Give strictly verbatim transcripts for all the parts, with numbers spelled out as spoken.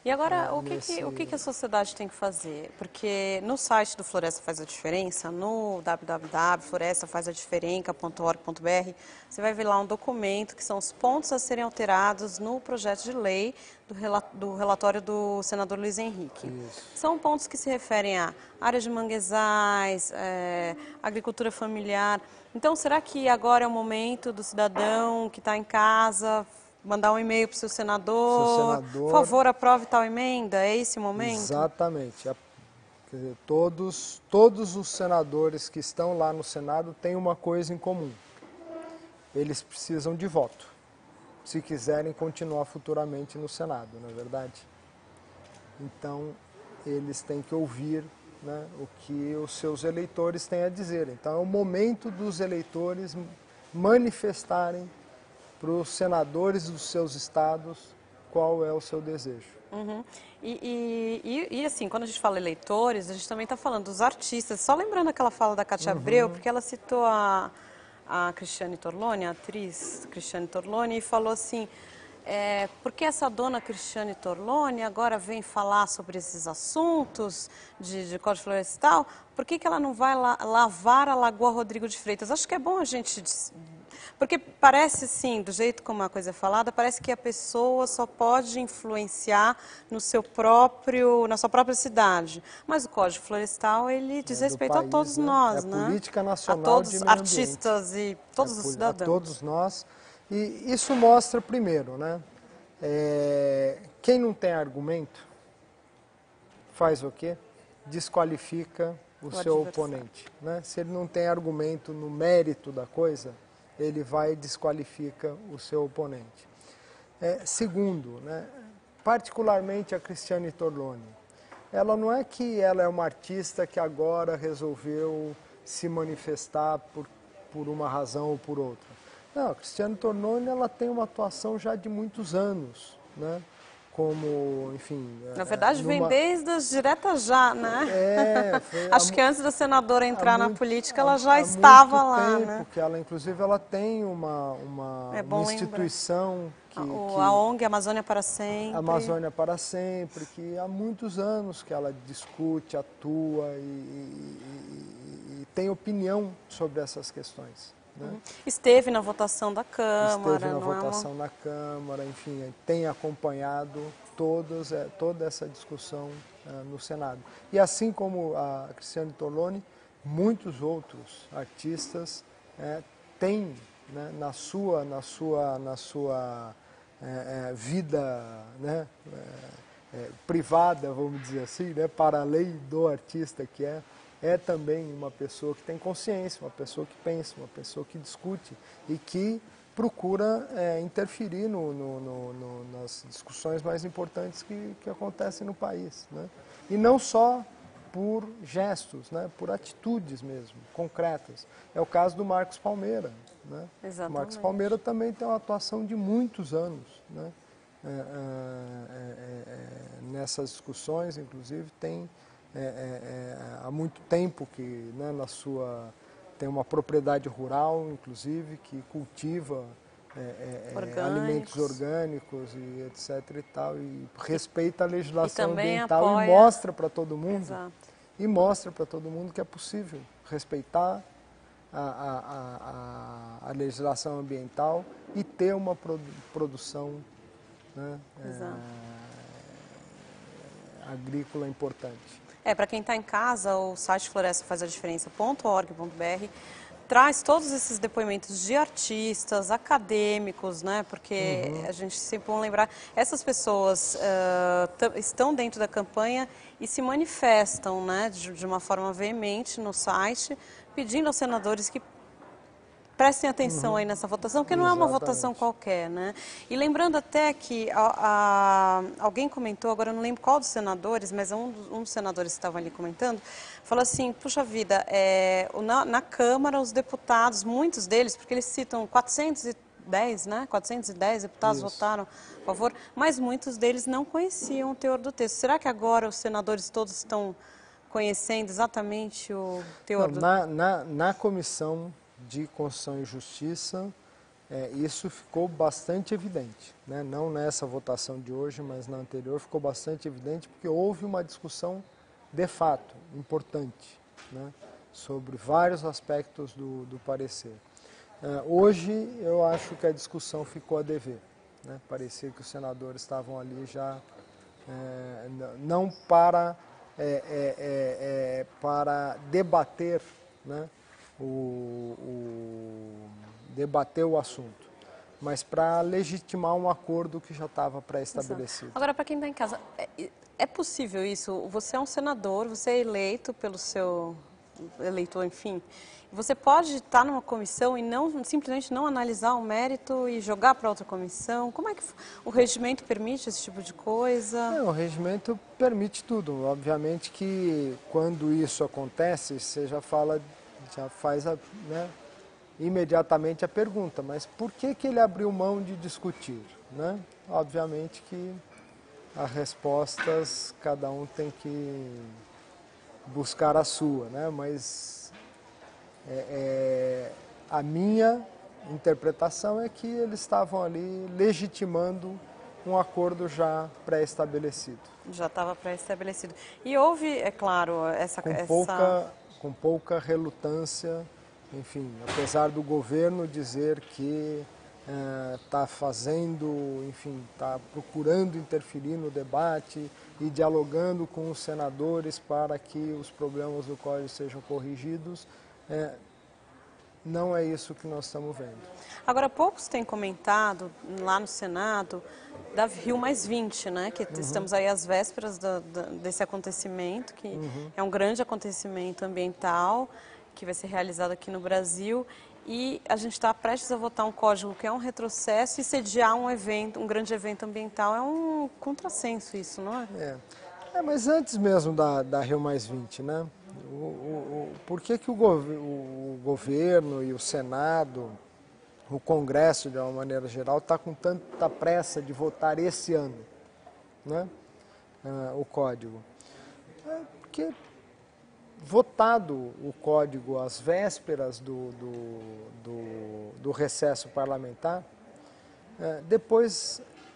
E agora, né, o, que, nesse... que, o que, que a sociedade tem que fazer? Porque no site do Floresta Faz a Diferença, no w w w ponto floresta faz a diferença ponto org ponto b r, você vai ver lá um documento que são os pontos a serem alterados no projeto de lei do, rela, do relatório do senador Luiz Henrique. Isso. São pontos que se referem a áreas de manguezais, é, agricultura familiar. Então, será que agora é o momento do cidadão que está em casa mandar um e-mail para o seu senador, Seu senador, por favor, aprove tal emenda? É esse o momento? Exatamente. A, quer dizer, todos, todos os senadores que estão lá no Senado têm uma coisa em comum. Eles precisam de voto, se quiserem continuar futuramente no Senado, não é verdade? Então, eles têm que ouvir, né, o que os seus eleitores têm a dizer. Então, é o momento dos eleitores manifestarem para os senadores dos seus estados qual é o seu desejo. Uhum. E, e, e, e assim, quando a gente fala eleitores, a gente também está falando dos artistas. Só lembrando aquela fala da Cátia Uhum. Abreu, porque ela citou a, a Cristiane Torloni, a atriz Cristiane Torloni, e falou assim, é, por que essa dona Cristiane Torloni agora vem falar sobre esses assuntos de, de Código Florestal? Por que, que ela não vai la, lavar a Lagoa Rodrigo de Freitas? Acho que é bom a gente... Porque parece, sim, do jeito como a coisa é falada, parece que a pessoa só pode influenciar no seu próprio, na sua própria cidade. Mas o Código Florestal, ele diz É do respeito país, a todos né? nós, É a né? política A nacional todos, de meio ambiente. artistas e todos É os a cidadãos. todos nós. E isso mostra, primeiro, né? É, quem não tem argumento faz o quê? Desqualifica o, O seu adversário. oponente. Né? Se ele não tem argumento no mérito da coisa, ele vai e desqualifica o seu oponente. É, segundo, né? Particularmente a Cristiane Torloni, ela não é que ela é uma artista que agora resolveu se manifestar por, por uma razão ou por outra. Não, a Cristiane Torloni, ela tem uma atuação já de muitos anos, né? Como, enfim... Na verdade, numa... vem desde as diretas já, né? É, foi Acho há, que antes da senadora entrar na muito, política, há, ela já há estava muito lá, tempo né? que ela, inclusive, ela tem uma, uma, É uma bom lembrar. instituição que, A, o, que... a ONG Amazônia para Sempre. Amazônia para Sempre, que há muitos anos que ela discute, atua e, e, e, e tem opinião sobre essas questões. Né? Uhum. Esteve na votação da Câmara. Esteve na não votação é uma... na Câmara, enfim, tem acompanhado todos, é, toda essa discussão é, no Senado. E assim como a Cristiane Torloni, muitos outros artistas é, têm, né, na sua, na sua, na sua é, é, vida, né, é, é, privada, vamos dizer assim, né, para além do artista que é, é também uma pessoa que tem consciência, uma pessoa que pensa, uma pessoa que discute e que procura é, interferir no, no, no, no, nas discussões mais importantes que, que acontecem no país. Né? E não só por gestos, né? Por atitudes mesmo, concretas. É o caso do Marcos Palmeira. Né? Exatamente. O Marcos Palmeira também tem uma atuação de muitos anos, né? é, é, é, é, nessas discussões, inclusive, tem é, é, é, há muito tempo que, né, na sua... tem uma propriedade rural, inclusive, que cultiva é, é, é, alimentos orgânicos e etc e tal, e respeita a legislação ambiental apoia... e mostra para todo mundo, Exato. e mostra para todo mundo que é possível respeitar a, a, a, a legislação ambiental e ter uma produ produção, né, é, agrícola importante. É, para quem está em casa, o site floresta faz a diferença ponto org ponto b r traz todos esses depoimentos de artistas, acadêmicos, né? Porque uhum. a gente sempre vamos lembrar, essas pessoas uh, estão dentro da campanha e se manifestam, né, de, de uma forma veemente no site, pedindo aos senadores que prestem atenção uhum. aí nessa votação, porque Exatamente. Não é uma votação qualquer, né? E lembrando até que a, a, alguém comentou, agora eu não lembro qual dos senadores, mas um, um dos senadores que estavam ali comentando, falou assim, puxa vida, é, na, na Câmara os deputados, muitos deles, porque eles citam quatrocentos e dez, né? quatrocentos e dez deputados Isso. votaram a favor, mas muitos deles não conheciam o teor do texto. Será que agora os senadores todos estão conhecendo exatamente o teor não, do... Na, na, na comissão de Constituição e Justiça, é, isso ficou bastante evidente, né? Não nessa votação de hoje, mas na anterior ficou bastante evidente, porque houve uma discussão de fato importante, né? Sobre vários aspectos do, do parecer. É, hoje eu acho que a discussão ficou a dever, né? Parecia que os senadores estavam ali já, é, não para, é, é, é, para debater, né? o, o, debater o assunto, mas para legitimar um acordo que já estava pré-estabelecido. Agora, para quem está em casa, é, é possível isso? Você é um senador, você é eleito pelo seu eleitor, enfim. Você pode estar numa comissão e não simplesmente não analisar o mérito e jogar para outra comissão? Como é que o regimento permite esse tipo de coisa? É, o regimento permite tudo. Obviamente que quando isso acontece, você já fala, já faz a, né, imediatamente a pergunta, mas por que que ele abriu mão de discutir, né? Obviamente que as respostas cada um tem que buscar a sua, né? Mas é, é, a minha interpretação é que eles estavam ali legitimando um acordo já pré-estabelecido. Já estava pré-estabelecido. E houve, é claro, essa... Com essa... pouca, com pouca relutância, enfim, apesar do governo dizer que está fazendo, enfim, está procurando interferir no debate e dialogando com os senadores para que os problemas do Código sejam corrigidos, é, não é isso que nós estamos vendo. Agora, poucos têm comentado lá no Senado da Rio mais vinte, né? Que uhum. estamos aí às vésperas da, da, desse acontecimento, que uhum. é um grande acontecimento ambiental que vai ser realizado aqui no Brasil. E a gente está prestes a votar um código que é um retrocesso e sediar um evento, um grande evento ambiental. É um contrassenso isso, não é? É, é mas antes mesmo da, da Rio mais vinte, né? O, o, o, por que, que o, gov o governo e o Senado, o Congresso, de uma maneira geral, está com tanta pressa de votar esse ano, né? Ah, o código? É porque, votado o código às vésperas do, do, do, do recesso parlamentar, é, depois,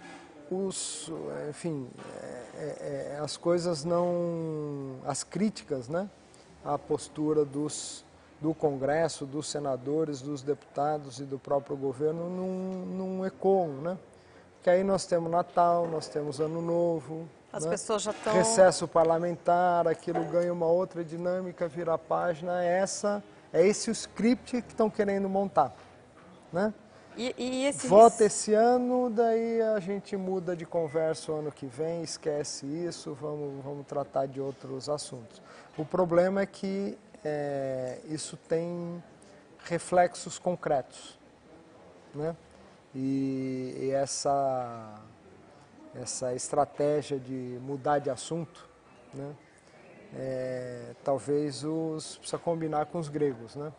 os, enfim, é, é, as coisas não, as críticas, né, à postura dos, do Congresso, dos senadores, dos deputados e do próprio governo não, não ecoam, né? Porque aí nós temos Natal, nós temos Ano Novo, as né? pessoas já estão... Recesso parlamentar, aquilo ganha uma outra dinâmica, vira a página, essa, é esse o script que estão querendo montar, né? E, e esse... Vota esse ano, daí a gente muda de conversa o ano que vem, esquece isso, vamos, vamos tratar de outros assuntos. O problema é que é, isso tem reflexos concretos, né? E, e essa, essa estratégia de mudar de assunto, né? É, talvez os, precisa combinar com os gregos, né?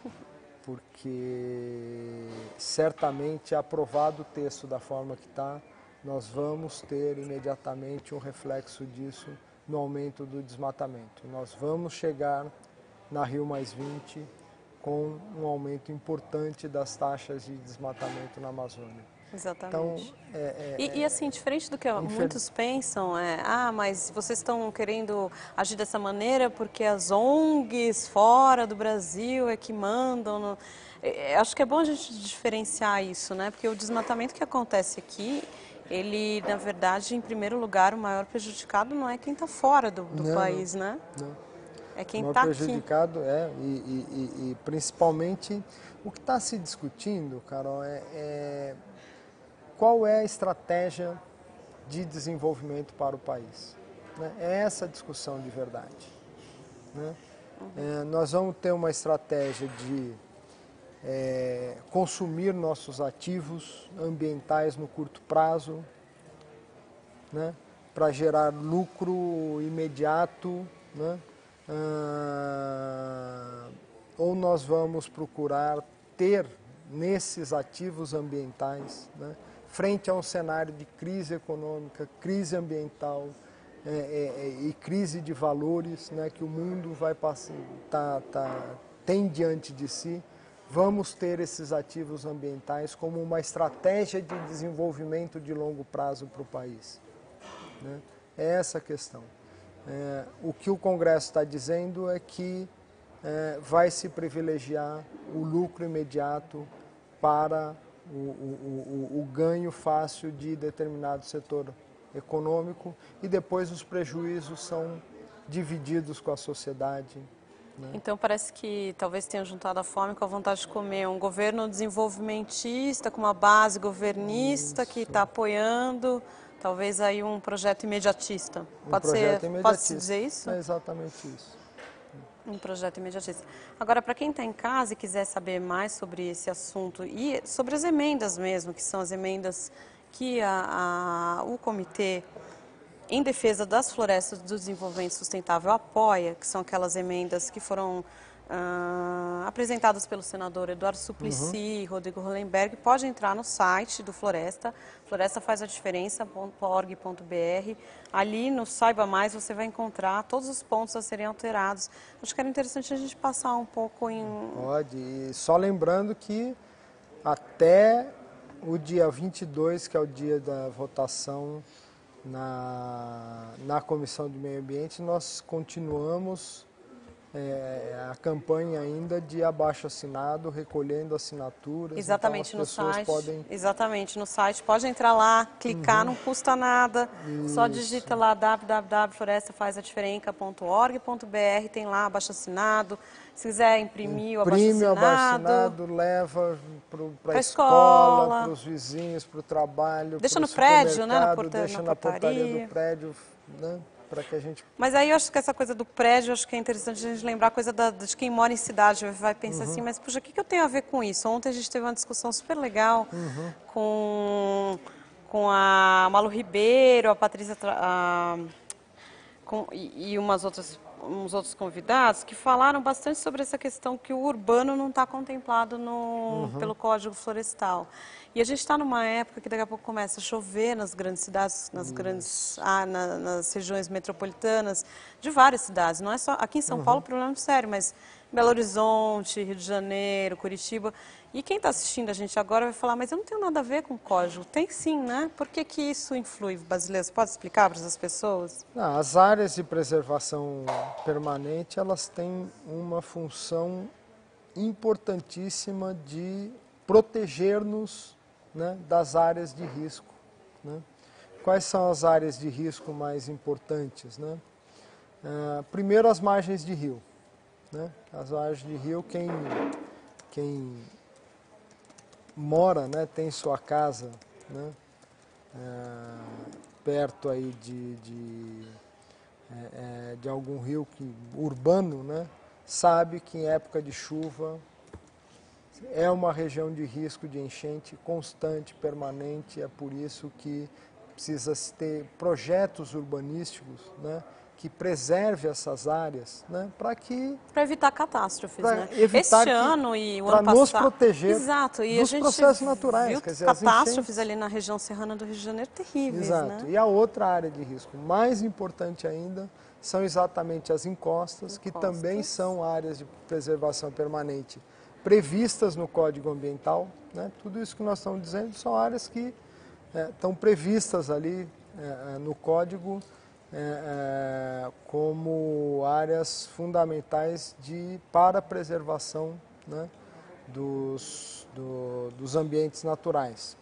Porque certamente, aprovado o texto da forma que está, nós vamos ter imediatamente um reflexo disso no aumento do desmatamento. Nós vamos chegar na Rio mais vinte com um aumento importante das taxas de desmatamento na Amazônia. Exatamente. Então, é, é, e, e assim, diferente do que infer... muitos pensam, é, ah, mas vocês estão querendo agir dessa maneira porque as O N Gs fora do Brasil é que mandam. No... É, acho que é bom a gente diferenciar isso, né? Porque o desmatamento que acontece aqui, ele, na verdade, em primeiro lugar, o maior prejudicado não é quem está fora do, do não, país, não, né? Não. É quem está aqui. O maior prejudicado é, e, e, e, e principalmente, o que está se discutindo, Carol, é... é... qual é a estratégia de desenvolvimento para o país? É essa a discussão de verdade. Né? Uhum. É, nós vamos ter uma estratégia de é, consumir nossos ativos ambientais no curto prazo, né? Para gerar lucro imediato, né? Ah, ou nós vamos procurar ter nesses ativos ambientais, né? Frente a um cenário de crise econômica, crise ambiental é, é, e crise de valores, né, que o mundo vai passar, tá, tá, tem diante de si, vamos ter esses ativos ambientais como uma estratégia de desenvolvimento de longo prazo para o país? Né? É essa a questão. É, o que o Congresso está dizendo é que é, vai se privilegiar o lucro imediato para o, o, o, o ganho fácil de determinado setor econômico e depois os prejuízos são divididos com a sociedade. Né? Então parece que talvez tenha juntado a fome com a vontade de comer um governo desenvolvimentista, com uma base governista Isso. que está apoiando, talvez aí um projeto imediatista. Um pode projeto ser, imediatista. Pode-se dizer isso? É exatamente isso. Um projeto imediatista. Agora, para quem está em casa e quiser saber mais sobre esse assunto e sobre as emendas mesmo, que são as emendas que a, a, o comitê em defesa das florestas do desenvolvimento sustentável apoia, que são aquelas emendas que foram uh, apresentadas pelo senador Eduardo Suplicy e uhum. Rodrigo Hollenberg, pode entrar no site do Floresta, floresta faz a diferença ponto org ponto br. Ali no Saiba Mais você vai encontrar todos os pontos a serem alterados. Acho que era interessante a gente passar um pouco em... Pode, e só lembrando que até o dia vinte e dois, que é o dia da votação Na, na Comissão de Meio Ambiente, nós continuamos é, a campanha ainda de abaixo-assinado, recolhendo assinaturas. Exatamente, então as no site. Podem... Exatamente, no site. Pode entrar lá, clicar, uhum. não custa nada. Isso. Só digita lá w w w ponto floresta faz a diferença ponto org ponto br, tem lá abaixo-assinado. Se quiser imprimir o abaixo-assinado. Imprime o abaixo-assinado, leva para a escola, para os vizinhos, para o trabalho. Deixa no prédio, né? Na, porta, deixa na, na portaria. portaria do prédio, né? Para que a gente... Mas aí eu acho que essa coisa do prédio, acho que é interessante a gente lembrar a coisa da, de quem mora em cidade, vai pensar uhum. assim, mas puxa, o que, que eu tenho a ver com isso? Ontem a gente teve uma discussão super legal uhum. com, com a Malu Ribeiro, a Patrícia a, com, e, e umas outras, uns outros convidados que falaram bastante sobre essa questão que o urbano não está contemplado no, uhum. pelo Código Florestal. E a gente está numa época que daqui a pouco começa a chover nas grandes cidades, nas Isso. grandes, ah, na, nas regiões metropolitanas de várias cidades. Não é só aqui em São uhum. Paulo, problema sério, mas Belo Horizonte, Rio de Janeiro, Curitiba. E quem está assistindo a gente agora vai falar, mas eu não tenho nada a ver com o código. Tem sim, né? Por que que isso influi, Basileus? Você pode explicar para essas pessoas? Não, as áreas de preservação permanente, elas têm uma função importantíssima de proteger-nos, né, das áreas de risco. Né? Quais são as áreas de risco mais importantes? Né? Uh, primeiro, as margens de rio. Né? As margens de rio, quem, quem mora, né, tem sua casa, né, uh, perto aí de, de, é, de algum rio que, urbano, né, sabe que em época de chuva é uma região de risco de enchente constante, permanente, é por isso que precisa se ter projetos urbanísticos, né, que preserve essas áreas, né, para que... Para evitar catástrofes, né? Evitar este ano e o ano passado... Para nos proteger Exato, e dos a gente processos naturais. Viu quer dizer, catástrofes ali na região serrana do Rio de Janeiro terríveis, Exato. né? E a outra área de risco mais importante ainda são exatamente as encostas, encostas, que também são áreas de preservação permanente previstas no Código Ambiental. Né? Tudo isso que nós estamos dizendo são áreas que é, estão previstas ali é, no Código é, é, como áreas fundamentais de, para a preservação, né, dos, do, dos ambientes naturais.